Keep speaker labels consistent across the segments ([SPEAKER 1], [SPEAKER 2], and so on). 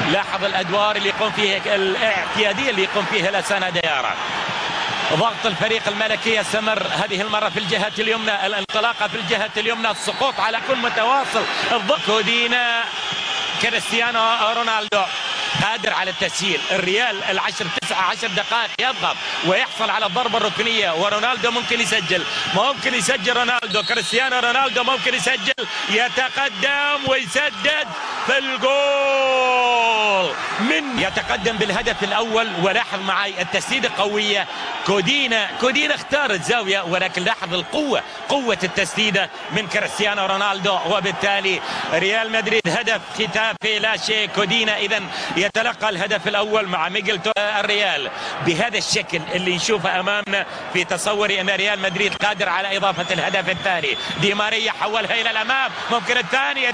[SPEAKER 1] لاحظ الادوار اللي يقوم فيها الاعتياديه اللي يقوم فيها لسانا ديارة. ضغط الفريق الملكي يستمر هذه المرة في الجهة اليمنى، الانطلاقة في الجهة اليمنى، السقوط على كل متواصل. الضغط كودينا، كريستيانو رونالدو قادر على التسجيل. الريال 10 دقائق يضغط ويحصل على الضربة الركنية، ورونالدو ممكن يسجل رونالدو، كريستيانو رونالدو ممكن يسجل، يتقدم ويسدد في الجول يتقدم بالهدف الأول. ولاحظ معي التسديدة قوية. كودينا اختار الزاوية، ولكن لاحظ قوة التسديدة من كريستيانو رونالدو، وبالتالي ريال مدريد هدف ختافي لا شيء. كودينا إذا يتلقى الهدف الأول مع ميغيل الريال بهذا الشكل اللي نشوفه أمامنا، في تصوري أن ريال مدريد قادر على إضافة الهدف الثاني. دي ماريا حولها إلى الأمام، ممكن الثاني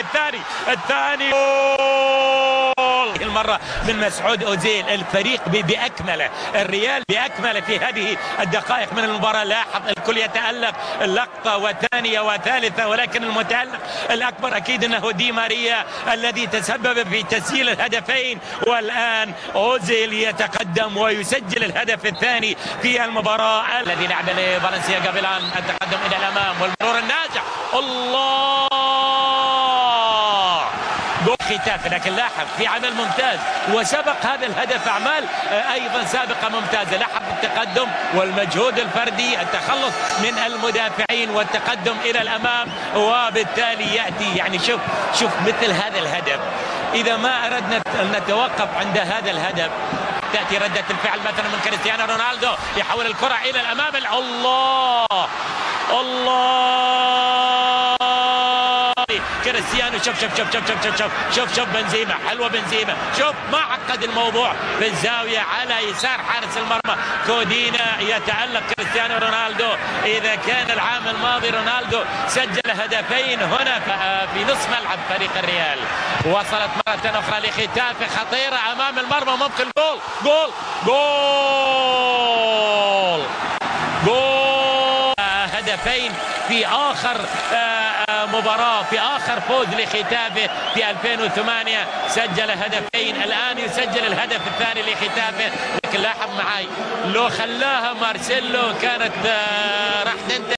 [SPEAKER 1] المرة من مسعود أوزيل. الفريق بأكمله، الريال بأكمله في هذه الدقائق من المباراة. لاحظ الكل يتألق، اللقطة وثانية وثالثة، ولكن المتألق الأكبر أكيد أنه دي ماريا الذي تسبب في تسجيل الهدفين. والآن أوزيل يتقدم ويسجل الهدف الثاني في المباراة. الذي لعب لفالنسيا قبل أن التقدم إلى الأمام والمرور الناجح. الله، ختافي، لكن لاحظ في عمل ممتاز، وسبق هذا الهدف أعمال أيضا سابقة ممتازة. لاحظ التقدم والمجهود الفردي، التخلص من المدافعين والتقدم إلى الأمام، وبالتالي يأتي يعني شوف مثل هذا الهدف. إذا ما أردنا أن نتوقف عند هذا الهدف، تأتي ردة الفعل مثلا من كريستيانو رونالدو، يحول الكرة إلى الأمام. الله، كريستيانو شوف بنزيما، حلوة بنزيما، شوف ما عقد الموضوع بالزاوية على يسار حارس المرمى. كودينا يتألق كريستيانو رونالدو. إذا كان العام الماضي رونالدو سجل هدفين هنا في نصف ملعب فريق الريال. وصلت مرة أخرى لختافي خطيرة أمام المرمى، ممكن جول هدفين في آخر مباراة، في آخر فوز لختافي في 2008 سجل هدفين، الآن يسجل الهدف الثاني لختافي. لكن لاحظ معي لو خلاها مارسيلو كانت راح تنتهي.